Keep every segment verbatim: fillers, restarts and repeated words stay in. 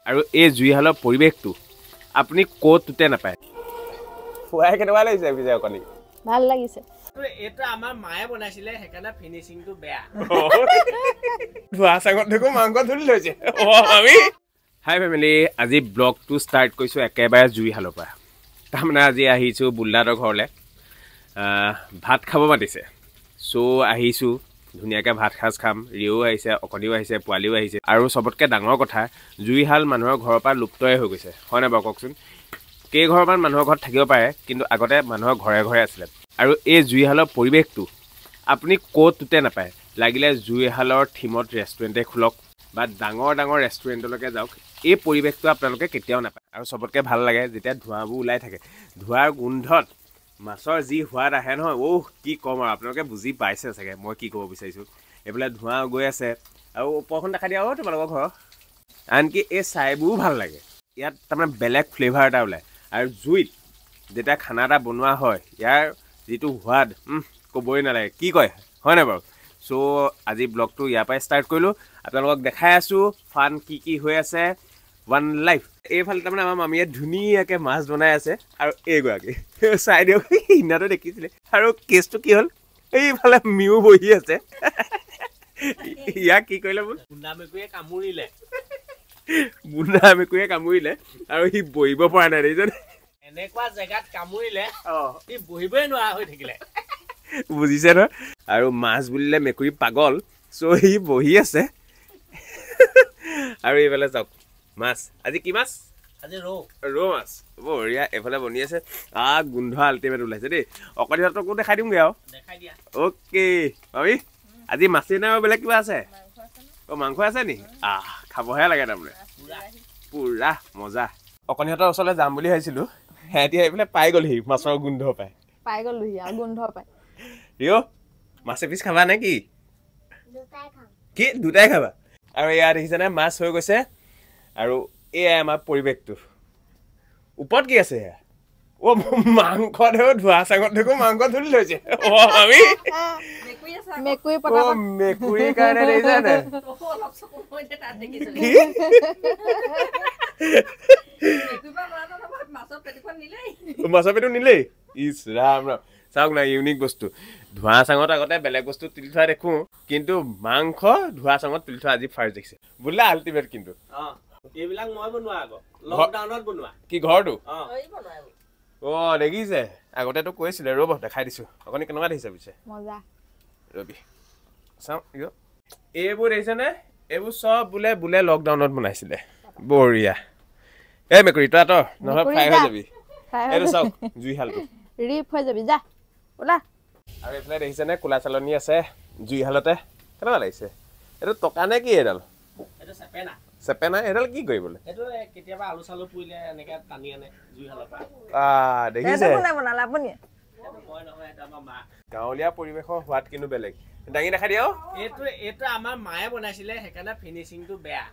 আৰু এই জুইশালৰ পৰিৱেশটো আপুনি ক'তোতে নাপায়। ফুৱাই কেনেকুৱা লাগিছে বিজয় অকণি? ভাল লাগিছে। এইটো আমাৰ মায়ে বনাইছিলে সেইকাৰণে ফিনিচিংটো বেয়া। ধোৱা চাঙত দেখো মাংস ধুলি লৈছে। আমি হাই ফেমিলি, আজি ব্লগটো ষ্টাৰ্ট কৰিছোঁ একেবাৰে জুইশালৰ পৰা। তাৰমানে আজি আহিছোঁ বুল্লাহঁতৰ ঘৰলৈ, ভাত খাব মাতিছে। চ' আহিছোঁ, ধুনীয়াকৈ ভাত সাজ খাম। ৰিও আহিছে, অকণিও আহিছে, পোৱালিও আহিছে। আৰু চবতকৈ ডাঙৰ কথা, জুইশাল মানুহৰ ঘৰৰ পৰা লুপ্তই হৈ গৈছে, হয়নে বাৰু কওকচোন? কেইঘৰমান মানুহৰ ঘৰত থাকিব পাৰে, কিন্তু আগতে মানুহৰ ঘৰে ঘৰে আছিলে। আৰু এই জুইশালৰ পৰিৱেশটো আপুনি ক'তোতে নাপায়। লাগিলে জুইশালৰ থিমত ৰেষ্টুৰেণ্টে খোলক বা ডাঙৰ ডাঙৰ ৰেষ্টুৰেণ্টলৈকে যাওক, এই পৰিৱেশটো আপোনালোকে কেতিয়াও নাপায়। আৰু চবতকৈ ভাল লাগে যেতিয়া ধোঁৱাবোৰ ওলাই থাকে, ধোঁৱাৰ গোন্ধত মাছৰ যি সোৱাদ আহে নহয়, অহ কি ক'ম আৰু, আপোনালোকে বুজি পাইছে চাগে মই কি ক'ব বিচাৰিছোঁ। এইফালে ধোঁৱা গৈ আছে আৰু ওপৰখন দেখা দিয়া অঁ তোমালোকৰ ঘৰৰ। আনকি এই চাইবোৰো ভাল লাগে, ইয়াত তাৰমানে বেলেগ ফ্লেভাৰ এটা ওলায়। আৰু জুইত যেতিয়া খানা এটা বনোৱা হয়, ইয়াৰ যিটো সোৱাদ ক'বই নালাগে, কি কয় হয় নাই বাৰু? চ' আজি ব্লগটো ইয়াৰ পৰাই ষ্টাৰ্ট কৰিলোঁ। আপোনালোকক দেখাই আছোঁ ফান কি কি হৈ আছে, ওৱান লাইফ। এইফালে তাৰমানে আমাৰ মামীয়ে ধুনীয়াকৈ মাছ বনাই আছে আৰু এইগৰাকী চাই দিয়ক, সিদিনাটো দেখিছিলে। আৰু কেছটো কি হ'ল, এইফালে মিও বহি আছে। ইয়াক কি কৰিলে বোল? বুন্দা মেকুৰীয়ে কামুৰিলে। বুন্দা মেকুৰীয়ে কামুৰিলে আৰু সি বহিব পৰা নাই, দেখিছেনে? এনেকুৱা জেগাত কামুৰিলে সি বহিবই নোৱাৰা হৈ থাকিলে। বুজিছে নহয়? আৰু মাছ বুলিলে মেকুৰী পাগল, চ' সি বহি আছে। আৰু এইফালে চাওক মাছ, আজি কি মাছ? আজি ৰৌ ৰৌ মাছ বঢ়িয়া। এইফালে বনি আছে, আহ গোন্ধ আল্টিমেট ওলাইছে দেই। অকণিহঁতকো দেখাই দিমগৈ আৰু। দেখাই দিয়া। অ'কে মামী, আজি মাছেই নাই আৰু বেলেগ কিবা আছে? অ' মাংস আছে নি? আহ খাবহে লাগে তাৰমানে, পুৰা মজা। অকণিহঁতৰ ওচৰলৈ যাম বুলি ভাবিছিলোঁ, সিহঁতি আহি পেলাই পাই গ'লহি মাছৰ গোন্ধ পাই। পাই গ'লোহি আৰু গোন্ধ পাই। ৰিঅ' মাছ এপিচ খাবা নে কি? কি দুটাই খাবা? আৰু এয়া দেখিছেনে মাছ হৈ গৈছে। আৰু এয়াই আমাৰ পৰিৱেশটো। ওপৰত কি আছে এয়া? অ' মাংস দেখো, ধোৱা চাঙত দেখো মাংস ধুলি লৈছে। অ' আমি মেকুৰী অ' মেকুৰীৰ কাৰণে দেখিছেনে? কি মাছৰ পেটু নিলেই? ইছ ৰাম ৰাম, চাওক না ইউনিক বস্তু। ধোঁৱা চাঙত আগতে বেলেগ বস্তু তুলি থোৱা দেখোঁ, কিন্তু মাংস ধোঁৱা চাঙত তুলি থোৱা আজি ফাৰ্ষ্ট দেখিছে। বোলে আল্টিমেট কিন্তু। এইবিলাক মই বনোৱা আকৌ, লকডাউনত বনোৱা। কি ঘৰটো? অ অ' দেখিছে, আগতেতো কৈছিলে। ৰ'ব দেখাই দিছোঁ। অকণি কেনেকুৱা দেখিছে পিছে? মজা। ৰবি চাওঁ, এইবোৰ দেখিছেনে? এইবোৰ চব বোলে বোলে লকডাউনত বনাইছিলে। বঢ়িয়া। এই মেকুৰী তই আঁতৰ, নহ'লে ফ্ৰাই হৈ যাবি। এইটো চাওক জুইশালটো ৰিপ হৈ যাবি, যা ওলা। আৰু এইফালে দেখিছেনে কোলা চালনী আছে জুইশালতে, কেনেকুৱা লাগিছে? এইটো টকা নে কি এইডাল? এইটো চেপেনা। চেপেনা? এইডাল কি কৰিবলৈ? এইটো কেতিয়াবা আলু চালু পুৰিলে এনেকে টানি আনে জুইশালৰ পৰা। আহ দেখিছে, কোনে বনালে? আপুনি? মই নহয়, এইটো আমাৰ মা। গাঁৱলীয়া পৰিৱেশৰ সোৱাদ কিন্তু বেলেগ। দাঙি দেখা দিয়। এইটো এইটো আমাৰ মায়ে বনাইছিলে সেইকাৰণে ফিনিচিংটো বেয়া।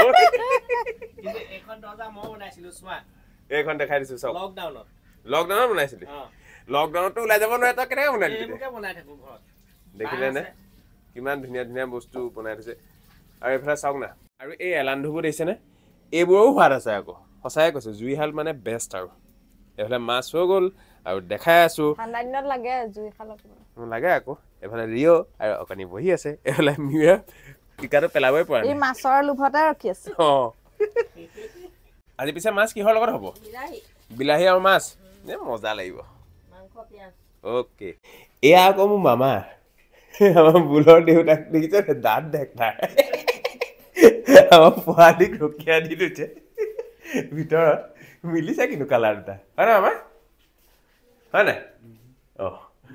কিন্তু এইখন দৰ্জা মই বনাইছিলো, চোৱা। এইখন দেখাই দিছো চাওক। লকডাউনত লকডাউনত বনাইছিলি? লকডাউনতো ওলাই যাব নোৱাৰে, তই কেনেকৈ বনাই দিলি? এইবোৰকে বনাই থাকো ঘৰত। দেখিলে নে কিমান ধুনীয়া ধুনীয়া বস্তু বনাই থৈছে। আৰু এইফালে চাওক না, আৰু এই এলান্ধুবোৰ দেখিছেনে? এইবোৰৰো সোৱাদ আছে আকৌ, সঁচাই কৈছোঁ। জুইশাল মানে বেষ্ট। আৰু এইফালে মাছ হৈ গ'ল আৰু দেখাই আছোঁ। ঠাণ্ডা দিনত লাগে জুইশালত লাগে আকৌ। এইফালে ৰিঅ' আৰু অকণি বহি আছে। এইফালে মিউয়ে টিকাটো পেলাবই পৰা নাই, মাছৰ লোভতে ৰখি আছে। অঁ আজি পিছে মাছ কিহৰ লগত হ'ব? বিলাহী আৰু মাছ, এ মজা লাগিব। অ'কে, এয়া আকৌ মোৰ মামা, আমাৰ বুলৰ দেউতাক দেখিছে, দাঁত দেখ তাৰ। আমাৰ পোৱালীক ৰখীয়া দি লৈছে ভিতৰত। মিলিছে কিন্তু কালাৰ দুটা, হয় ন আমাৰ? হয় নাই? অঁ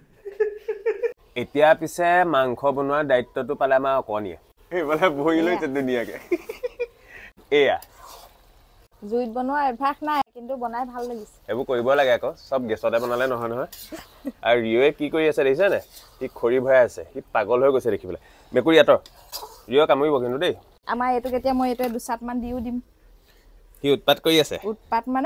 এতিয়া পিছে মাংস বনোৱাৰ দায়িত্বটো পালে আমাৰ অকণিয়ে। সেইফালে বহি লৈছে ধুনীয়াকৈ। এয়া জুইত বনোৱা অভ্যাস নাই, কিন্তু বনাই ভাল লাগিছে। এইবোৰ কৰিব লাগে আকৌ, চব গেছতে বনালে নহয় নহয়। আৰু ৰিঅ'য়ে কি কৰি আছে দেখিছেনে? সি খৰি ভৰাই আছে, সি পাগল হৈ গৈছে দেখিবলৈ। মেকুৰী আঁতৰ, ৰিঅ' কামুৰিব কিন্তু দেই। আমাৰ এইটোক এতিয়া মই এইটোৱে দুচাটমান দিও দিম। সি উৎপাত কৰি আছে। উৎপাত মানে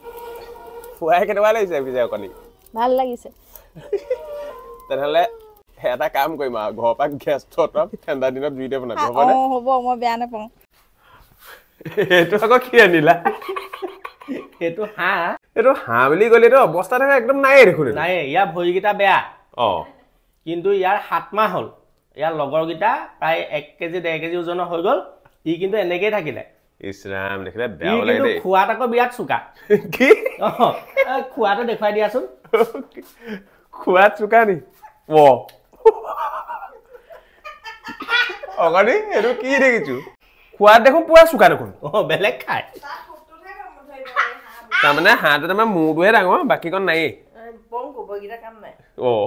ফুৱাই কেনেকুৱা লাগিছে পিছে অকণি? ভাল লাগিছে। তেনেহ'লে এটা কাম কৰিম আৰু, ঘৰৰ পৰা গেছটো অঁতৰাম, ঠাণ্ডা দিনত জুইতে বনাম, হ'বনে? অঁ হ'ব, মই বেয়া নাপাওঁ। এইটো আকৌ কি আনিলা এইটো হাঁহ এইটো হাঁহ বুলি ক'লে এইটো অৱস্থা থকা একদম নাই দেখোন নাই ইয়াৰ ভৰিকেইটা বেয়া অ কিন্তু ইয়াৰ সাত মাহ হ'ল ইয়াৰ লগৰকেইটা প্ৰায় এক কেজি ডেৰ কেজি ওজনৰ হৈ গ'ল ই কিন্তু এনেকেই থাকিলে ইছৰাম দেখিলে বেয়া লাগে দেই খোৱাত আকৌ বিৰাট চোকা কি খোৱাটো দেখুৱাই দিয়াচোন খোৱাত চোকা নি ও অগানি এইটো কি দেখিছো খোৱাত দেখোন পুৰা চোকা দেখোন অ বেলেগ খায় তাৰমানে হাঁহটো তাৰমানে মূৰটোহে ডাঙৰ বাকীকণ নাই অ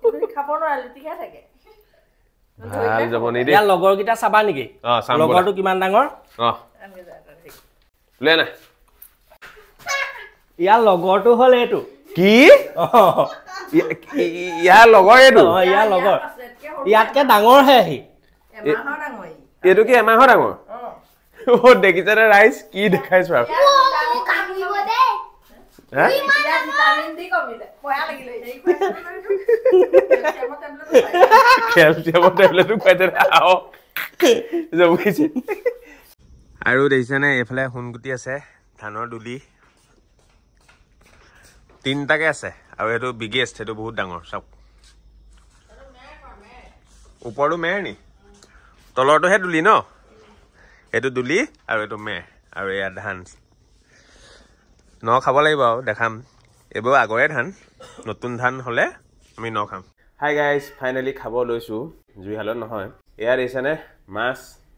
ভাল জমনি দেই ইয়াৰ লগৰকেইটা চাবা নেকি লগৰটো কিমান ডাঙৰ অ লৈ না ইয়াৰ লগৰটো হ'ল এইটো কি ইয়াৰ লগৰ এইটো অ ইয়াৰ লগৰ ইয়াতকে ডাঙৰহে সি এইটো কি এমাহৰ ডাঙৰ অ দেখিছে নে ৰাইজ কি দেখাইছো আৰু আৰু দেখিছেনে এইফালে সোণগুটি আছে ধানৰ দুলি তিনটাকে আছে আৰু এইটো বিগেষ্ট সেইটো বহুত ডাঙৰ চাওক ওপৰটো মেৰ নি তলৰটোহে দুলি ন এইটো দুলি আৰু এইটো মেৰ আৰু এয়া ধান ন খাব লাগিব আৰু দেখাম এইবোৰ আগৰে ধান নতুন ধান হ'লে আমি ন খাম হাই গাইজ ফাইনেলি খাব লৈছোঁ জুইশালত নহয় এয়া দেখিছেনে মাছ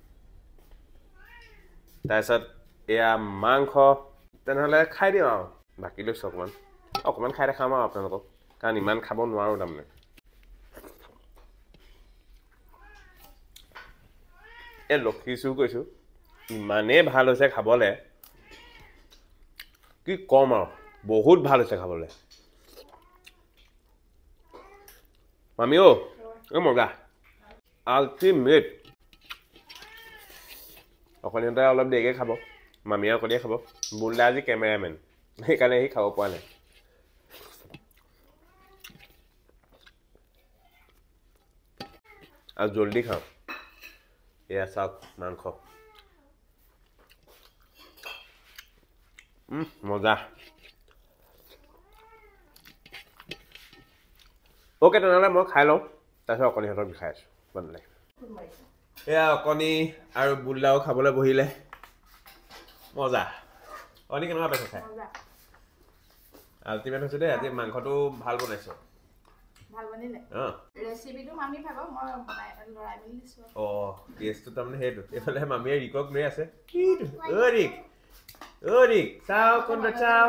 তাৰপিছত এয়া মাংস তেনেহ'লে খাই দিওঁ আৰু বাকী লৈছোঁ অকণমান অকণমান খাই দেখাম আৰু আপোনালোকক কাৰণ ইমান খাব নোৱাৰোঁ তাৰমানে এই লক্ষীছোঁ কৈছোঁ ইমানেই ভাল হৈছে খাবলৈ কি কম আৰু বহুত ভাল হৈছে খাবলৈ মামি অ' এই মজা আল্টিমেট অকণিহঁতে অলপ দেৰিকৈ খাব মামীয়ে অকণিয়ে খাব বুলদা আজি কেমেৰামেন সেইকাৰণে সি খাব পৰা নাই আৰু জলদি খাওঁ এয়া চাওক মাংস মজা অ'কে তেনেহ'লে মই খাই লওঁ তাৰপিছত অকণিহঁতক খাই আছোঁ বনালে এয়া অকণি আৰু বুল্লাও খাবলৈ বহিলে মজা অকণি কেনেকুৱা পাইছে খাই আল্টিমেট হৈছে দেই আজি মাংসটো ভাল বনাইছ ভাল বনিলে অঁ ৰেচিপিটো মামি ভাগো মই বনাই লৰাই মেলি দিছো অঁ টেষ্টটো তাৰমানে সেইটো এইফালে মামীয়ে ৰিকক লৈ আছে কিটো অ' ৰিক অ' ৰিক চাও কোনটো চাও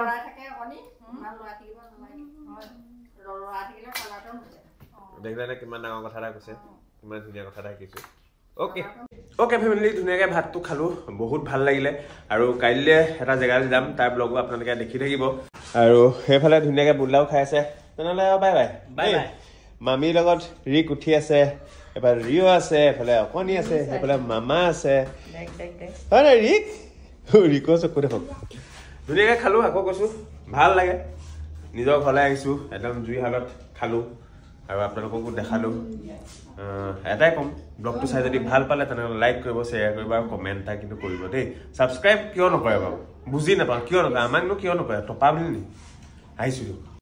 দেখিলে কিমান ডাঙৰ কথা এটা কৈছে কিমান ধুনীয়া কথা এটা শিকিছোঁ অ'কে অ'কে ফেমিলি ধুনীয়াকৈ ভাতটো খালোঁ বহুত ভাল লাগিলে আৰু কাইলৈ এটা জেগালৈ যাম তাৰ ব্লগো আপোনালোকে দেখি থাকিব আৰু সেইফালে ধুনীয়াকৈ বুল্লাও খাই আছে তেনেহ'লে বাই বাই বাই বাই মামীৰ লগত ৰিক উঠি আছে এফালে ৰিঅ' আছে এফালে অকণি আছে সেইফালে মামা আছে হয় নাই ৰিক ৰিকৰ চকু দেখক ধুনীয়াকৈ খালোঁ আকৌ কৈছোঁ ভাল লাগে নিজৰ ঘৰলৈ আহিছোঁ একদম জুইশালত খালোঁ আৰু আপোনালোককো দেখালোঁ এটাই ক'ম ব্লগটো চাই যদি ভাল পালে তেনেহ'লে লাইক কৰিব শ্বেয়াৰ কৰিব আৰু কমেণ্ট এটা কিন্তু কৰিব দেই ছাবস্ক্ৰাইব কিয় নকৰে বাৰু বুজি নাপাওঁ কিয় নকৰে আমাকনো কিয় নকৰে টপা বুলি নি আহিছোঁ